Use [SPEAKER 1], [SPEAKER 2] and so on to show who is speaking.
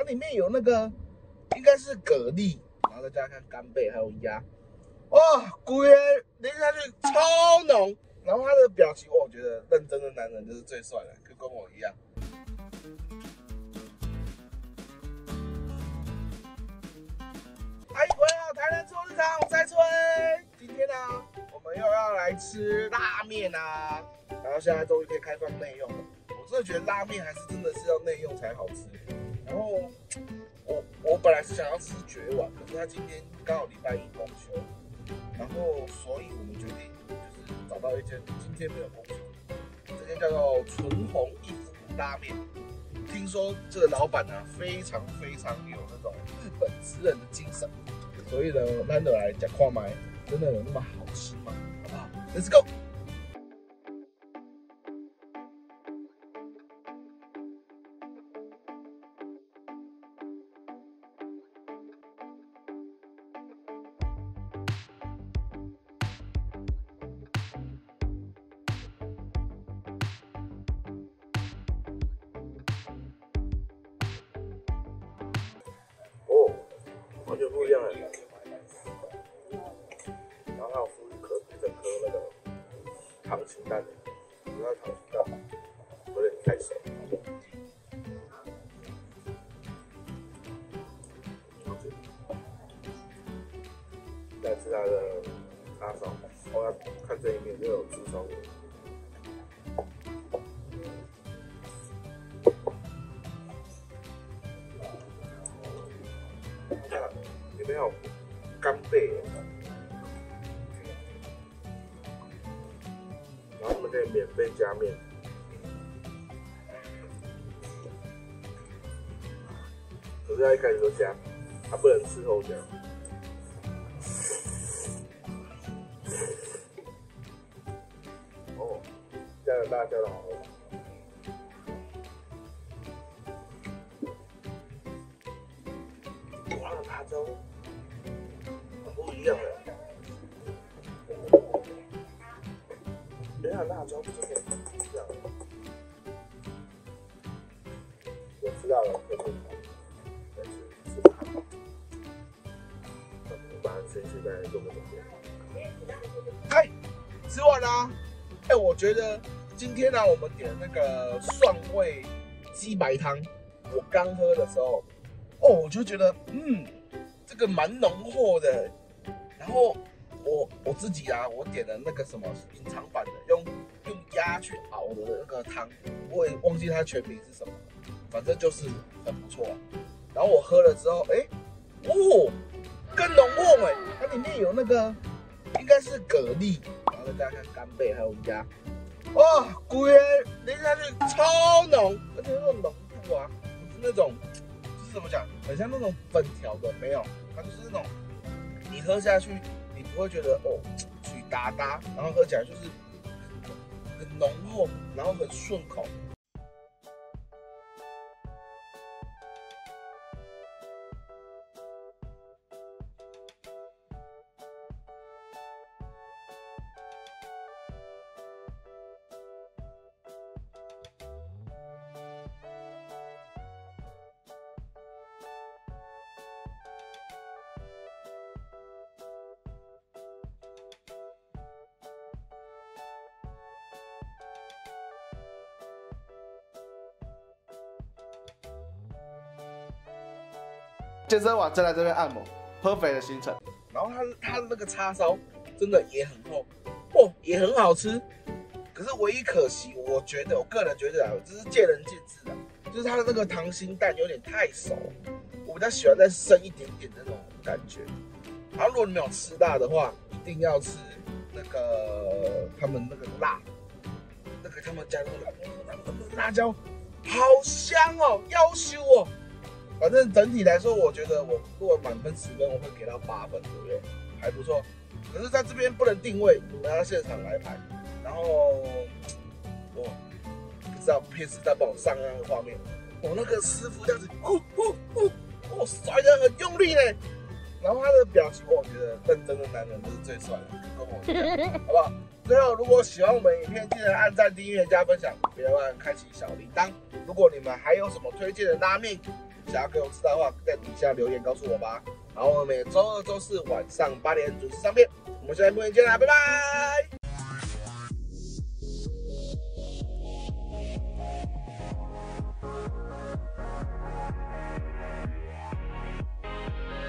[SPEAKER 1] 里面有那个应该是蛤蜊，然后再加上干贝还有鸭，哇，骨爷淋下去超浓。然后他的表情，我觉得认真的男人就是最帅的，跟我一样。欢迎回到台南臭市场，我是蔡崔。今天呢，我们又要来吃拉面啊，然后现在终于可以开放内用了。我真的觉得拉面还是真的是要内用才好吃。然后我本来是想要吃绝碗，可是他今天刚好礼拜一公休，然后所以我们决定就是找到一间今天没有公休，这间叫做纯红一福拉面。听说这个老板呢、非常有那种日本职人的精神，所以呢，咱就来讲看卖，真的有那么好吃吗？好不好 ？Let's go！完全不一样哎。然后还有附一整颗那个溏心蛋，不知道溏心蛋有点太熟。再吃它的叉烧，我要看这一面就有猪烧味。里面有干贝，然后他们可以免费加面，可是要一开始就加，它不能事后加。哦，加了辣椒的好喝。哇，辣椒很不一样哎！原来辣椒真的不一样。我知道了，但是吃不好。我把先现在做个准备。嗨，吃完啦！哎，我觉得今天呢、我们点那个蒜味鸡白汤，我刚喝的时候。我就觉得，这个蛮浓厚的。然后我自己啊，我点了那个什么隐藏版的，用鸭去熬的那个汤，我也忘记它全名是什么，反正就是很不错。然后我喝了之后，更浓厚哎，它里面有那个应该是蛤蜊，然后再加上干贝还有鸭，哇，骨爷淋下去超浓，而且那种浓度啊，不是那种。怎么讲？很像那种粉条的，没有，它就是那种你喝下去，你不会觉得水哒哒，然后喝起来就是很浓厚，然后很顺口。
[SPEAKER 2] 健身完再来这边按摩 ，perfect 的行程。
[SPEAKER 1] 然后它的那个叉烧真的也很厚，也很好吃。可是唯一可惜，我个人觉得啊，这是见仁见智的，就是它的那个溏心蛋有点太熟，我比较喜欢再生一点点的那种感觉。然后如果你没有吃辣的话，一定要吃那个他们那个辣，那个他们家那个辣椒好香哦，要求哦。反正整体来说，我觉得我如果满分10分，我会给到8分左右，还不错。可是在这边不能定位，你们要现场来排。然后我不知道片师在帮我上那个画面，我那个师傅这样子，甩得很用力嘞。然后他的表情，我觉得认真的男人就是最帅的，跟我一样，好不好？最后，如果喜欢我们影片，记得按赞、订阅、加分享，别忘了开启小铃铛。如果你们还有什么推荐的拉面， 想要给我知道的话，在底下留言告诉我吧。然后我们每周二、周四晚上8点准时上片，我们下期影片见啦，拜拜。